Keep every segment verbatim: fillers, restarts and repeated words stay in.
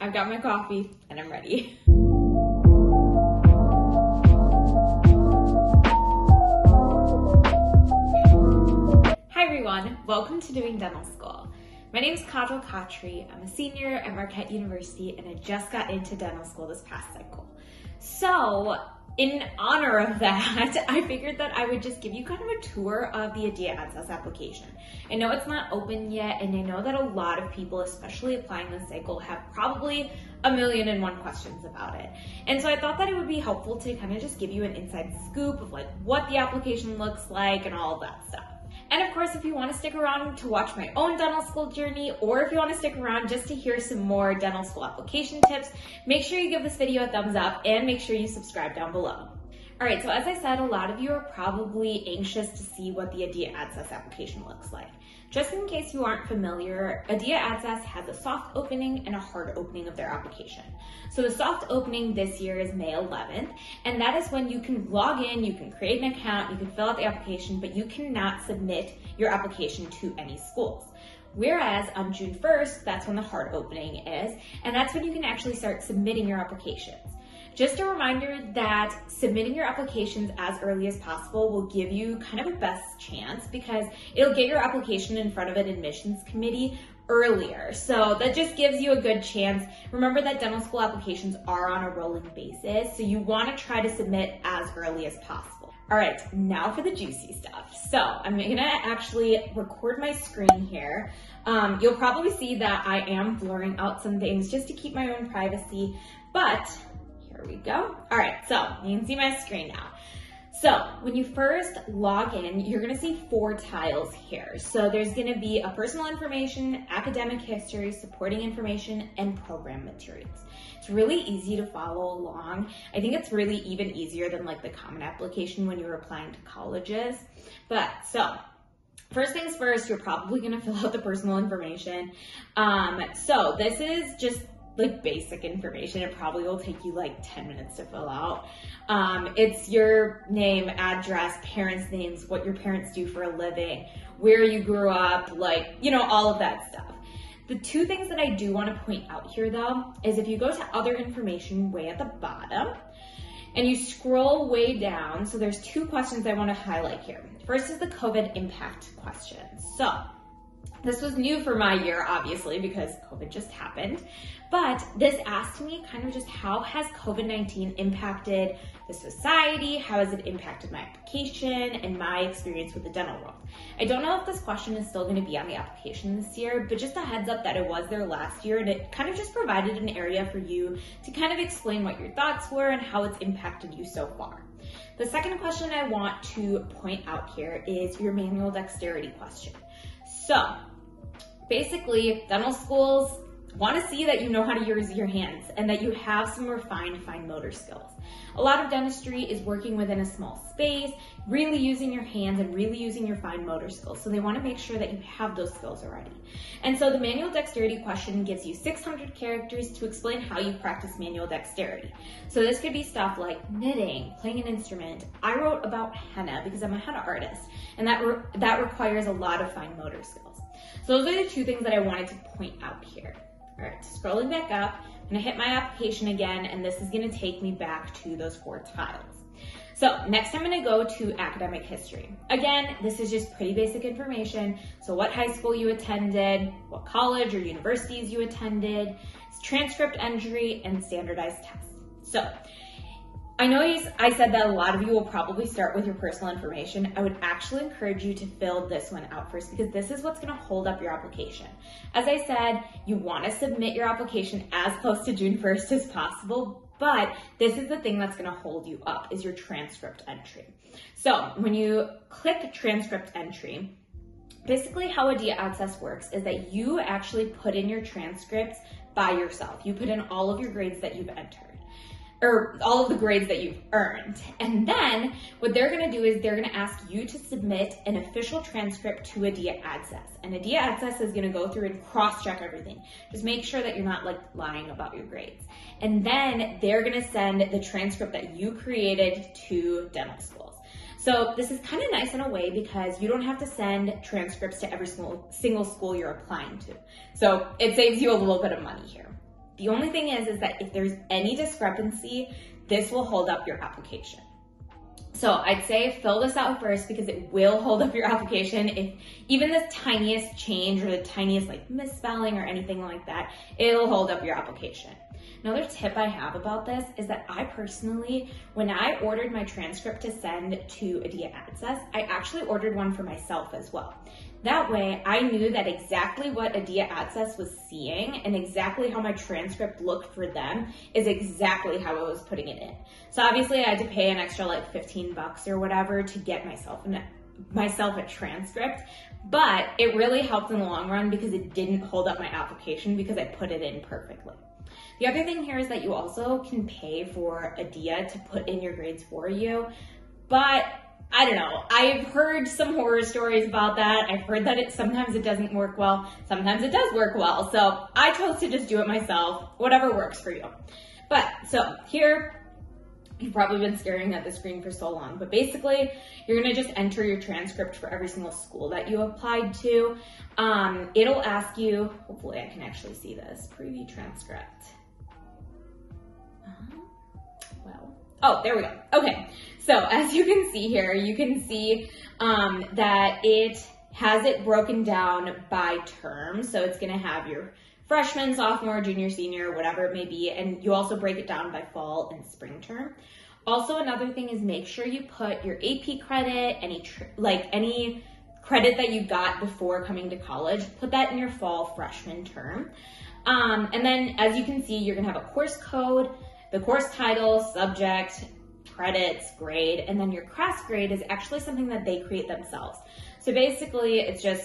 I've got my coffee and I'm ready. Hi everyone, welcome to Doing Dental School. My name is Kajal Khatri. I'm a senior at Marquette University and I just got into dental school this past cycle. So in honor of that, I figured that I would just give you kind of a tour of the ADEA AADSAS application. I know it's not open yet, and I know that a lot of people, especially applying this cycle, have probably a million and one questions about it. And so I thought that it would be helpful to kind of just give you an inside scoop of like what the application looks like and all of that stuff. And of course, if you want to stick around to watch my own dental school journey, or if you want to stick around just to hear some more dental school application tips, make sure you give this video a thumbs up and make sure you subscribe down below. All right, so as I said, a lot of you are probably anxious to see what the ADEA AADSAS application looks like. Just in case you aren't familiar, ADEA AADSAS has a soft opening and a hard opening of their application. So the soft opening this year is May eleventh, and that is when you can log in, you can create an account, you can fill out the application, but you cannot submit your application to any schools. Whereas on June first, that's when the hard opening is, and that's when you can actually start submitting your applications. Just a reminder that submitting your applications as early as possible will give you kind of a best chance because it'll get your application in front of an admissions committee earlier. So that just gives you a good chance. Remember that dental school applications are on a rolling basis, so you want to try to submit as early as possible. All right, now for the juicy stuff. So I'm gonna actually record my screen here. Um, you'll probably see that I am blurring out some things just to keep my own privacy, but here we go. All right, so you can see my screen now. So when you first log in, you're gonna see four tiles here. So there's gonna be a personal information, academic history, supporting information, and program materials. It's really easy to follow along. I think it's really even easier than like the common application when you're applying to colleges. But so, first things first, you're probably gonna fill out the personal information. Um, so this is just like basic information. It probably will take you like ten minutes to fill out. Um, it's your name, address, parents' names, what your parents do for a living, where you grew up, like, you know, all of that stuff. The two things that I do want to point out here though, is if you go to other information way at the bottom, and you scroll way down, so there's two questions I want to highlight here. First is the COVID impact question. So this was new for my year, obviously, because COVID just happened. But this asked me kind of just how has COVID nineteen impacted the society? How has it impacted my application and my experience with the dental world? I don't know if this question is still going to be on the application this year, but just a heads up that it was there last year, and it kind of just provided an area for you to kind of explain what your thoughts were and how it's impacted you so far. The second question I want to point out here is your manual dexterity question. So basically, dental schools want to see that you know how to use your hands and that you have some refined fine motor skills. A lot of dentistry is working within a small space, really using your hands and really using your fine motor skills. So they want to make sure that you have those skills already. And so the manual dexterity question gives you six hundred characters to explain how you practice manual dexterity. So this could be stuff like knitting, playing an instrument. I wrote about henna because I'm a henna artist, and that, re that requires a lot of fine motor skills. So those are the two things that I wanted to point out here. All right, scrolling back up, I'm gonna hit my application again, and this is gonna take me back to those four tiles. So next I'm gonna go to academic history. Again, this is just pretty basic information. So what high school you attended, what college or universities you attended, transcript entry, and standardized tests. So I know I said that a lot of you will probably start with your personal information. I would actually encourage you to fill this one out first because this is what's gonna hold up your application. As I said, you wanna submit your application as close to June first as possible, but this is the thing that's gonna hold you up, is your transcript entry. So when you click transcript entry, basically how ADEA AADSAS works is that you actually put in your transcripts by yourself. You put in all of your grades that you've entered, or all of the grades that you've earned. And then what they're gonna do is they're gonna ask you to submit an official transcript to ADEA AADSAS. And ADEA AADSAS is gonna go through and cross-check everything. Just make sure that you're not like lying about your grades. And then they're gonna send the transcript that you created to dental schools. So this is kind of nice in a way because you don't have to send transcripts to every single, single school you're applying to. So it saves you a little bit of money here. The only thing is, is that if there's any discrepancy, this will hold up your application. So I'd say fill this out first because it will hold up your application. If even the tiniest change or the tiniest like misspelling or anything like that, it'll hold up your application. Another tip I have about this is that I personally, when I ordered my transcript to send to ADEA AADSAS, I actually ordered one for myself as well. That way, I knew that exactly what ADEA AADSAS was seeing and exactly how my transcript looked for them is exactly how I was putting it in. So obviously I had to pay an extra like fifteen bucks or whatever to get myself an, myself a transcript, but it really helped in the long run because it didn't hold up my application because I put it in perfectly. The other thing here is that you also can pay for ADEA to put in your grades for you, but I don't know. I've heard some horror stories about that. I've heard that it sometimes it doesn't work well. Sometimes it does work well. So I chose to just do it myself, whatever works for you. But so here, you've probably been staring at the screen for so long, but basically you're gonna just enter your transcript for every single school that you applied to. Um, it'll ask you, hopefully I can actually see this, preview transcript. Uh-huh. Well, oh, there we go. Okay. So as you can see here, you can see um, that it has it broken down by term. So it's gonna have your freshman, sophomore, junior, senior, whatever it may be. And you also break it down by fall and spring term. Also, another thing is make sure you put your A P credit, any tr like any credit that you got before coming to college, put that in your fall freshman term. Um, and then as you can see, you're gonna have a course code, the course title, subject, credits, grade, and then your class grade is actually something that they create themselves. So basically it's just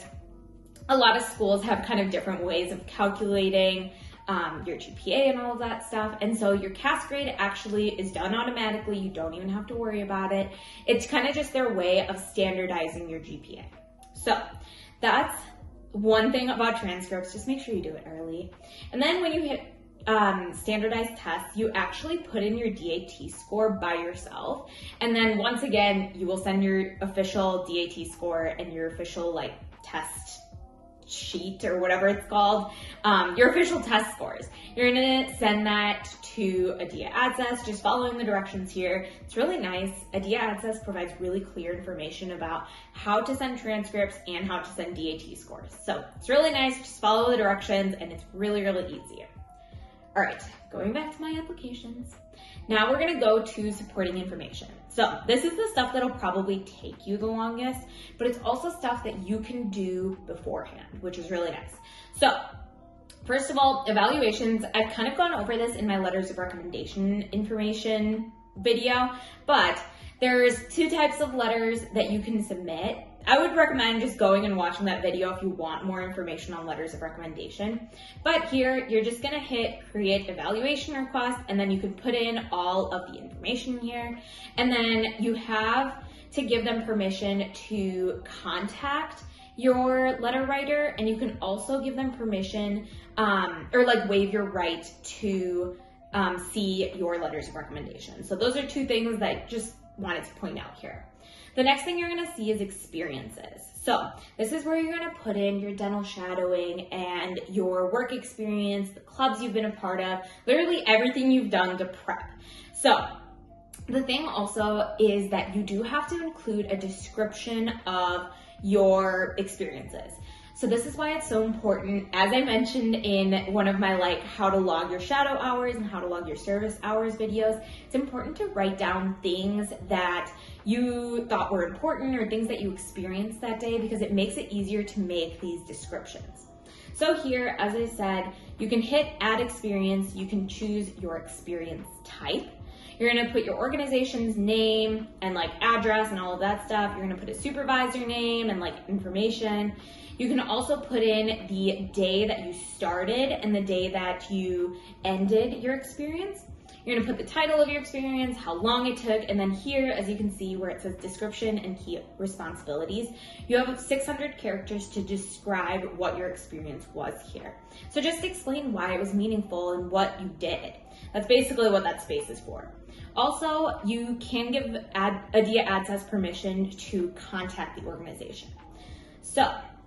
a lot of schools have kind of different ways of calculating um, your G P A and all of that stuff. And so your C A S grade actually is done automatically. You don't even have to worry about it. It's kind of just their way of standardizing your G P A. So that's one thing about transcripts. Just make sure you do it early. And then when you hit Um, standardized tests, you actually put in your D A T score by yourself. And then once again, you will send your official D A T score and your official like test sheet or whatever it's called, um, your official test scores. You're gonna send that to ADEA AADSAS, just following the directions here. It's really nice. ADEA AADSAS provides really clear information about how to send transcripts and how to send D A T scores. So it's really nice, just follow the directions and it's really, really easy. All right, going back to my applications. Now we're gonna go to supporting information. So this is the stuff that'll probably take you the longest, but it's also stuff that you can do beforehand, which is really nice. So first of all, evaluations. I've kind of gone over this in my letters of recommendation information video, but there's two types of letters that you can submit. I would recommend just going and watching that video if you want more information on letters of recommendation. But here, you're just gonna hit create evaluation request, and then you can put in all of the information here. And then you have to give them permission to contact your letter writer, and you can also give them permission um, or like waive your right to um, see your letters of recommendation. So those are two things that I just wanted to point out here. The next thing you're gonna see is experiences. So this is where you're gonna put in your dental shadowing and your work experience, the clubs you've been a part of, literally everything you've done to prep. So the thing also is that you do have to include a description of your experiences. So this is why it's so important. As I mentioned in one of my like how to log your shadow hours and how to log your service hours videos, it's important to write down things that you thought were important or things that you experienced that day, because it makes it easier to make these descriptions. So here, as I said, you can hit add experience, you can choose your experience type. You're gonna put your organization's name and like address and all of that stuff. You're gonna put a supervisor name and like information. You can also put in the day that you started and the day that you ended your experience. You're gonna put the title of your experience, how long it took, and then here, as you can see where it says description and key responsibilities, you have six hundred characters to describe what your experience was here. So just explain why it was meaningful and what you did. That's basically what that space is for. Also, you can give ADEA AADSAS permission to contact the organization. So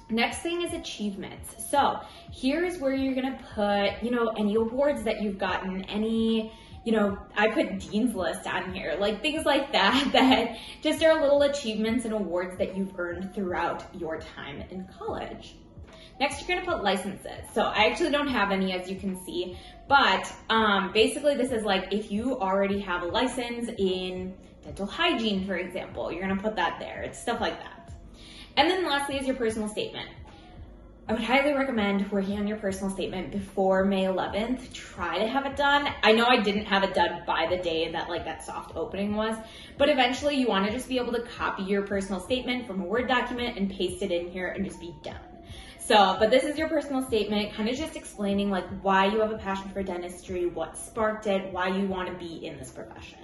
Next thing is achievements. So here's where you're gonna put, you know, any awards that you've gotten, any, you know, I put Dean's List on here, like things like that, that just are little achievements and awards that you've earned throughout your time in college. Next, you're gonna put licenses. So I actually don't have any, as you can see, but um, basically this is like if you already have a license in dental hygiene, for example, you're gonna put that there. It's stuff like that. And then lastly is your personal statement. I would highly recommend working on your personal statement before May eleventh. Try to have it done. I know I didn't have it done by the day that like that soft opening was, but eventually you wanna just be able to copy your personal statement from a Word document and paste it in here and just be done. So, but this is your personal statement, kind of just explaining like why you have a passion for dentistry, what sparked it, why you wanna be in this profession.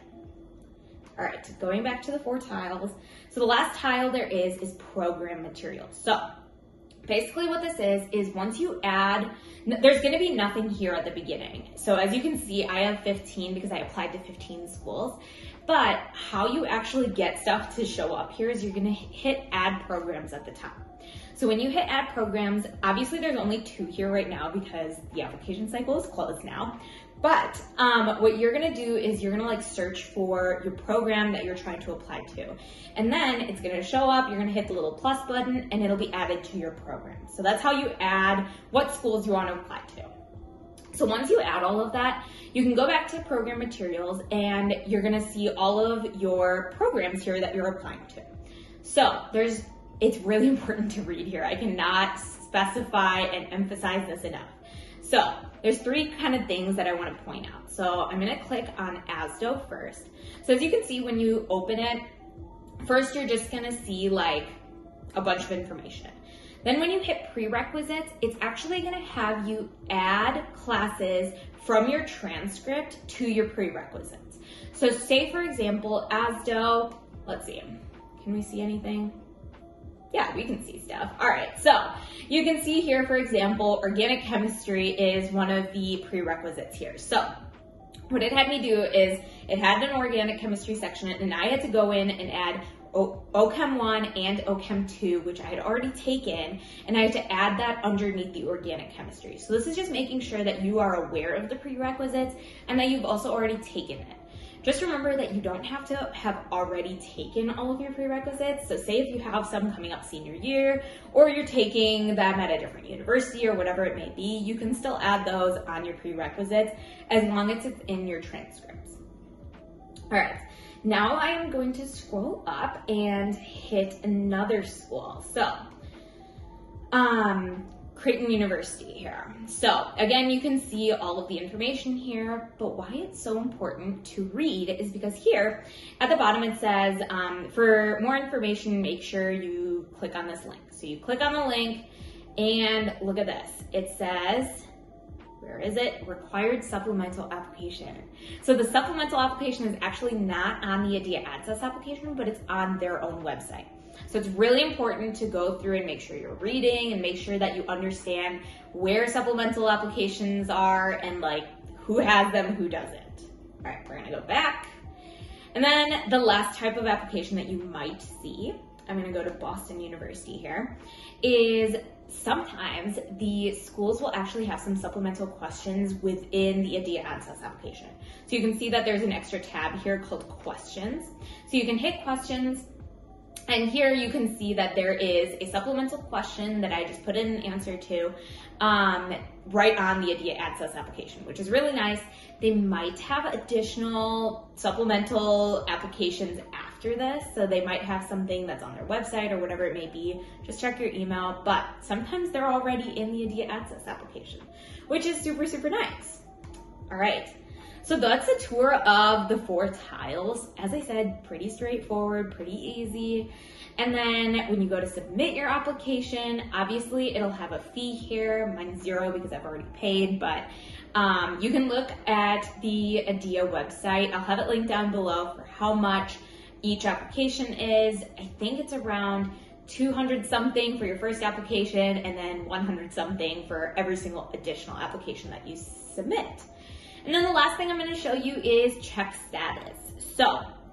All right, going back to the four tiles. So the last tile there is, is program materials. So basically what this is, is once you add, there's gonna be nothing here at the beginning. So as you can see, I have fifteen because I applied to fifteen schools, but how you actually get stuff to show up here is you're gonna hit add programs at the top. So when you hit add programs, obviously there's only two here right now because the application cycle is closed now. But um, what you're gonna do is you're gonna like search for your program that you're trying to apply to. And then it's gonna show up, you're gonna hit the little plus button and it'll be added to your program. So that's how you add what schools you wanna apply to. So once you add all of that, you can go back to program materials and you're gonna see all of your programs here that you're applying to. So there's, it's really important to read here. I cannot specify and emphasize this enough. So there's three kind of things that I want to point out. So I'm going to click on A S D O first. So as you can see, when you open it, first you're just going to see like a bunch of information. Then when you hit prerequisites, it's actually going to have you add classes from your transcript to your prerequisites. So say for example, A S D O, let's see, can we see anything? Yeah, we can see stuff. All right, so you can see here, for example, organic chemistry is one of the prerequisites here. So what it had me do is it had an organic chemistry section and I had to go in and add O Chem one and O Chem two, which I had already taken, and I had to add that underneath the organic chemistry. So this is just making sure that you are aware of the prerequisites and that you've also already taken it. Just remember that you don't have to have already taken all of your prerequisites. So say if you have some coming up senior year, or you're taking them at a different university or whatever it may be, you can still add those on your prerequisites as long as it's in your transcripts. All right, now I am going to scroll up and hit another school. So, um, Creighton University here. So again, you can see all of the information here, but why it's so important to read is because here at the bottom it says, um, for more information, make sure you click on this link. So you click on the link and look at this. It says, where is it? Required supplemental application. So the supplemental application is actually not on the ADEA AADSAS application, but it's on their own website. So it's really important to go through and make sure you're reading and make sure that you understand where supplemental applications are and like who has them, who doesn't. All right, we're gonna go back. And then the last type of application that you might see, I'm gonna go to Boston University here, is sometimes the schools will actually have some supplemental questions within the ADEA AADSAS application. So you can see that there's an extra tab here called questions. So you can hit questions. And here you can see that there is a supplemental question that I just put in an answer to um, right on the ADEA AADSAS application, which is really nice. They might have additional supplemental applications after this, so they might have something that's on their website or whatever it may be. Just check your email, but sometimes they're already in the ADEA AADSAS application, which is super, super nice. All right. So that's a tour of the four tiles. As I said, pretty straightforward, pretty easy. And then when you go to submit your application, obviously it'll have a fee here. Mine's zero because I've already paid, but um, you can look at the ADEA website. I'll have it linked down below for how much each application is. I think it's around two hundred something for your first application and then one hundred something for every single additional application that you submit. And then the last thing I'm going to show you is check status. So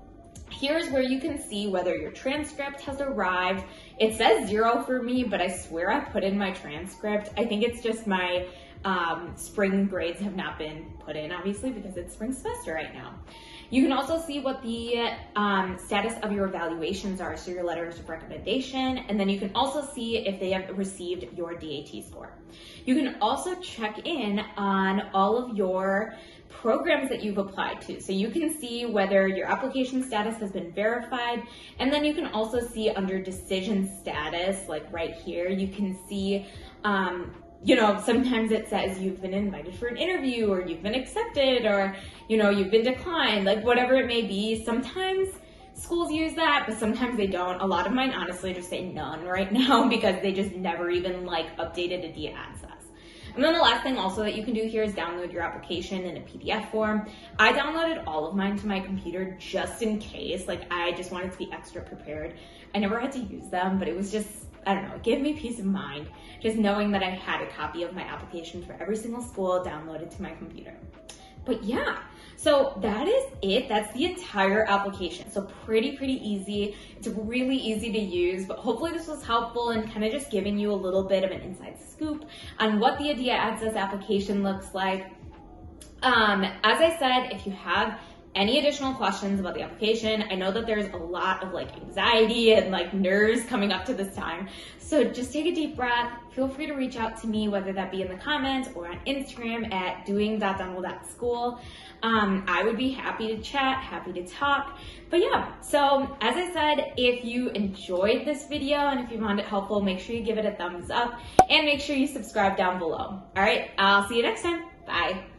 here's where you can see whether your transcript has arrived. It says zero for me, but I swear I put in my transcript. I think it's just my um, spring grades have not been put in, obviously, because it's spring semester right now. You can also see what the um, status of your evaluations are, so your letters of recommendation, and then you can also see if they have received your D A T score. You can also check in on all of your programs that you've applied to. So you can see whether your application status has been verified, and then you can also see under decision status, like right here, you can see um, you know, sometimes it says you've been invited for an interview, or you've been accepted, or, you know, you've been declined, like whatever it may be. Sometimes schools use that, but sometimes they don't. A lot of mine honestly just say none right now because they just never even like updated A D E A A D S A S. And then the last thing also that you can do here is download your application in a P D F form. I downloaded all of mine to my computer just in case, like I just wanted to be extra prepared. I never had to use them, but it was just, I don't know, it gave me peace of mind just knowing that I had a copy of my application for every single school downloaded to my computer. But yeah, so that is it. That's the entire application. So pretty, pretty easy. It's really easy to use, but hopefully this was helpful and kind of just giving you a little bit of an inside scoop on what the A D E A A D S A S application looks like. Um, as I said, if you have any additional questions about the application, I know that there's a lot of like anxiety and like nerves coming up to this time. So just take a deep breath. Feel free to reach out to me, whether that be in the comments or on Instagram at doing dot dunwell dot school. Um, I would be happy to chat, happy to talk. But yeah, so as I said, if you enjoyed this video and if you found it helpful, make sure you give it a thumbs up and make sure you subscribe down below. All right, I'll see you next time. Bye.